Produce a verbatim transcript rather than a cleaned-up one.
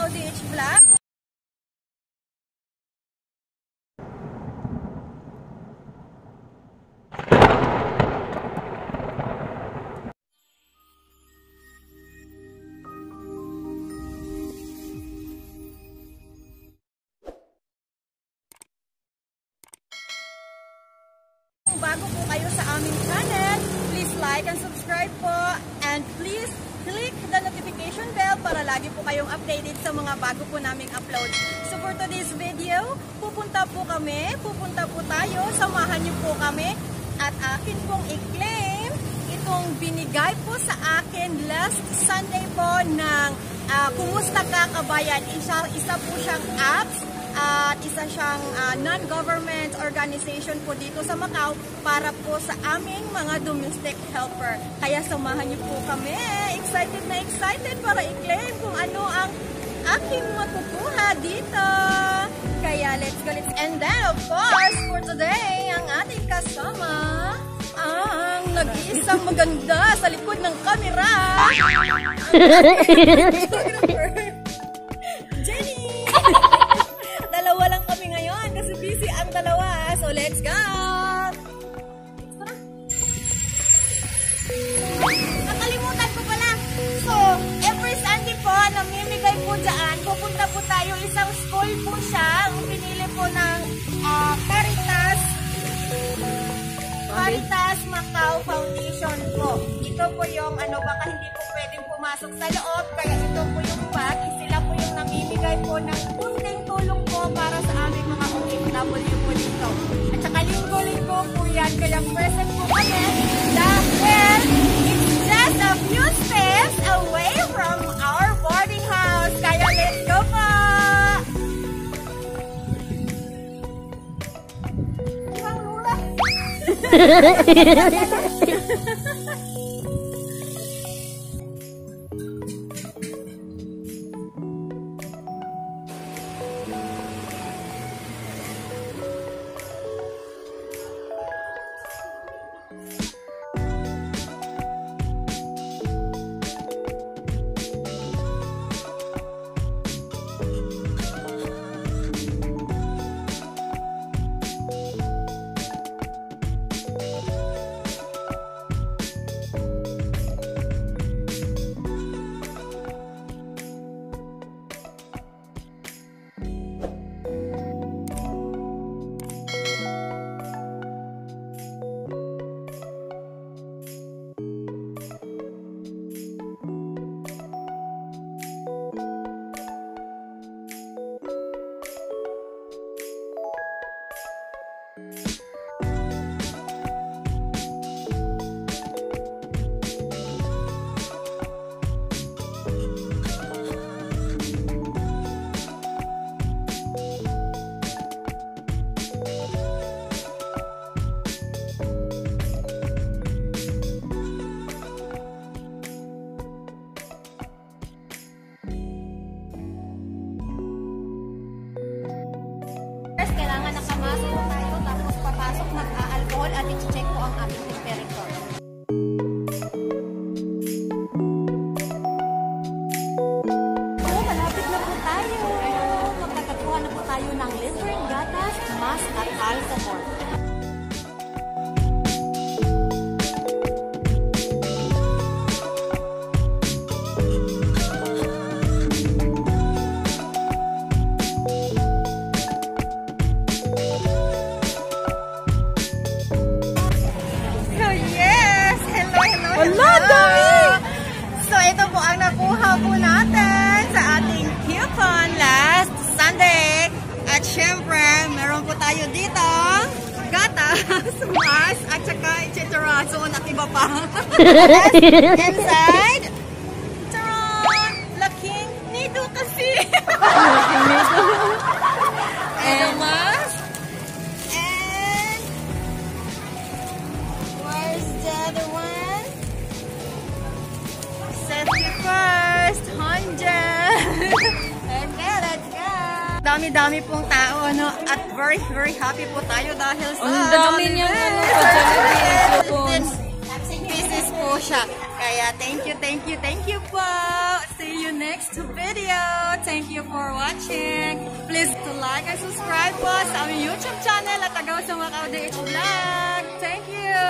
Macao D H Vlog. Bago po kayo sa aming channel, please like and subscribe po, and please click the notification bell para lagi po kayong updated sa mga bago po naming upload. So for today's video, pupunta po kami, pupunta po tayo, samahan niyo po kami at akin pong i-claim itong binigay po sa akin last Sunday po ng uh, Kumusta Ka Kabayan. Isa, isa po siyang apps at isa siyang uh, non-government organization po dito sa Macau para po sa aming mga domestic helper. Kaya samahan niyo po kami. Excited na excited para i-claim kung ano ang aking makukuha dito. Kaya let's go, let's... And then of course, for today, ang ating kasama, ang nag-iisang maganda sa likod ng camera. Jenny! Dalawa lang kami ngayon kasi busy ang dalawa. So, let's go! Nakalimutan ko pala. So, every Sunday po, namimigay po dyan. Pupunta po tayo. Isang school po siya. Ang pinili po ng uh, Caritas Caritas Macao Foundation po. Ito po yung ano, baka hindi po pwedeng pumasok sa loob. Kaya ito po yung bag. Sila po yung namimigay po ng kunting tulong po para sa aming mga O F W po dito. At saka linggo-linggo po yan. Kaya present po kami dahil it's just a few steps away from our boarding house. Kaya let's go po! Ibang lula! Kailangan nakamasok po tayo, tapos papasok mag-a-alcohol at i-check po ang ating temperature. So, malapit na po tayo. Magkakakuha na po tayo ng liquid, gatas, mask at alcohol. So, ito po ang nakuha po natin sa ating coupon last Sunday. At syempre, meron po tayo dito gatas, mas, at saka et cetera. So, nakiba pa. Inside, taran, laking nido kasi. Laking nido. And mas. And where's the other one? Safety first, hundred. Okay, let's go. Dami-dami pong tao, ano, at very, very happy po tayo dahil sa ang dami niyang ano pa dyan. Pieces po siya. Kaya thank you, thank you, thank you po. see you next video. Thank you for watching. Please to like and subscribe po sa aming YouTube channel at agaw sa Macao D H Vlog. Thank you!